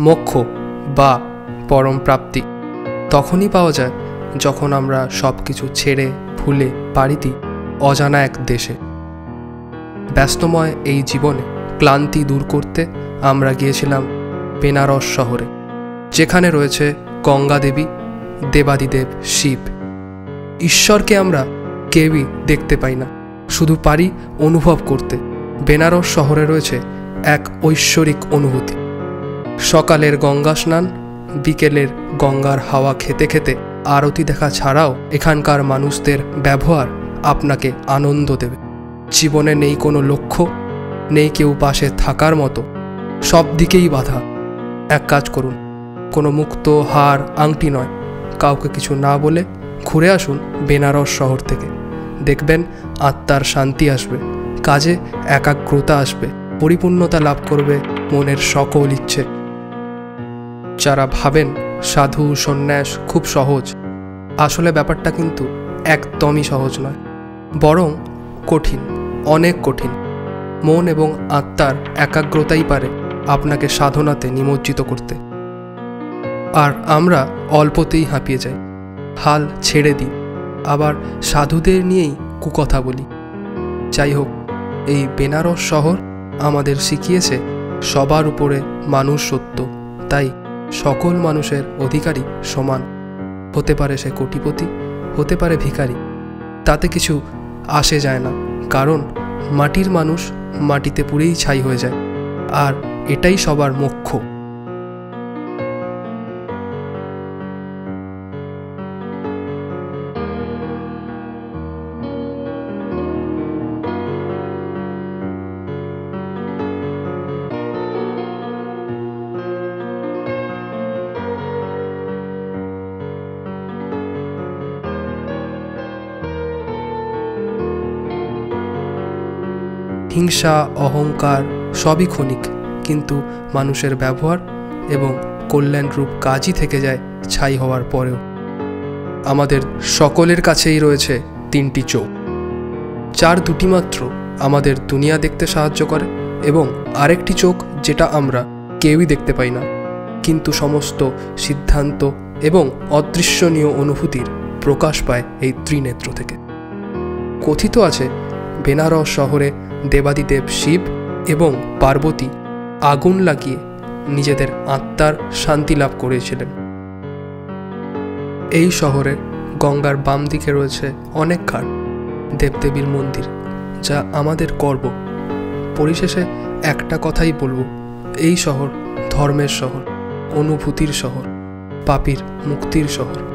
মোক্ষ বা পরম প্রাপ্তি তখনই পাওয়া যায় যখন আমরা সব কিছু ছেড়ে ভুলে পাড়ি দিই অজানা এক দেশে। ব্যস্তময় এই জীবনে ক্লান্তি দূর করতে আমরা গিয়েছিলাম বেনারস শহরে, যেখানে রয়েছে গঙ্গা দেবী, দেবাদিদেব শিব। ঈশ্বরকে আমরা কেউই দেখতে পাই না, শুধু পারি অনুভব করতে। বেনারস শহরে রয়েছে এক ঐশ্বরিক অনুভূতি। সকালের গঙ্গা স্নান, বিকেলের গঙ্গার হাওয়া খেতে খেতে আরতি দেখা ছাড়াও এখানকার মানুষদের ব্যবহার আপনাকে আনন্দ দেবে। জীবনে নেই কোনো লক্ষ্য, নেই কেউ পাশে থাকার মতো, সব দিকেই বাধা। এক কাজ করুন, কোনো মুক্ত হার আংটি নয়, কাউকে কিছু না বলে ঘুরে আসুন বেনারস শহর থেকে। দেখবেন আত্মার শান্তি আসবে, কাজে একাগ্রতা আসবে, পরিপূর্ণতা লাভ করবে মনের সকল ইচ্ছে। যারা ভাবেন সাধু সন্ন্যাস খুব সহজ, আসলে ব্যাপারটা কিন্তু একদমই সহজ নয়, বরং কঠিন, অনেক কঠিন। মন এবং আত্মার একাগ্রতাই পারে আপনাকে সাধনাতে নিমজ্জিত করতে। আর আমরা অল্পতেই হাঁপিয়ে যাই, হাল ছেড়ে দিই, আবার সাধুদের নিয়েই কুকথা বলি। যাই হোক, এই বেনারস শহর আমাদের শিখিয়েছে সবার উপরে মানুষ সত্য, তাই সকল মানুষের অধিকারী সমান। হতে পারে সে কোটিপতি, হতে পারে ভিখারি, তাতে কিছু আসে যায় না, কারণ মাটির মানুষ মাটিতে পুড়েই ছাই হয়ে যায়, আর এটাই সবার মোক্ষ। হিংসা, অহংকার সবই ক্ষণিক, কিন্তু মানুষের ব্যবহার এবং কল্যাণরূপ কাজই থেকে যায় ছাই হওয়ার পরেও। আমাদের সকলের কাছেই রয়েছে তিনটি চোখ, যার দুটি মাত্র আমাদের দুনিয়া দেখতে সাহায্য করে, এবং আরেকটি চোখ যেটা আমরা কেউই দেখতে পাই না, কিন্তু সমস্ত সিদ্ধান্ত এবং অদৃশ্যনীয় অনুভূতির প্রকাশ পায় এই ত্রিনেত্র থেকে। কথিত আছে বেনারস শহরে দেবাদিদেব শিব এবং পার্বতী আগুন লাগিয়ে নিজেদের আত্মার শান্তি লাভ করেছিলেন। এই শহরে গঙ্গার বাম দিকে রয়েছে অনেক ঘাট, দেবদেবীর মন্দির, যা আমাদের গর্ব। পরিশেষে একটা কথাই বলবো, এই শহর ধর্মের শহর, অনুভূতির শহর, পাপীর মুক্তির শহর।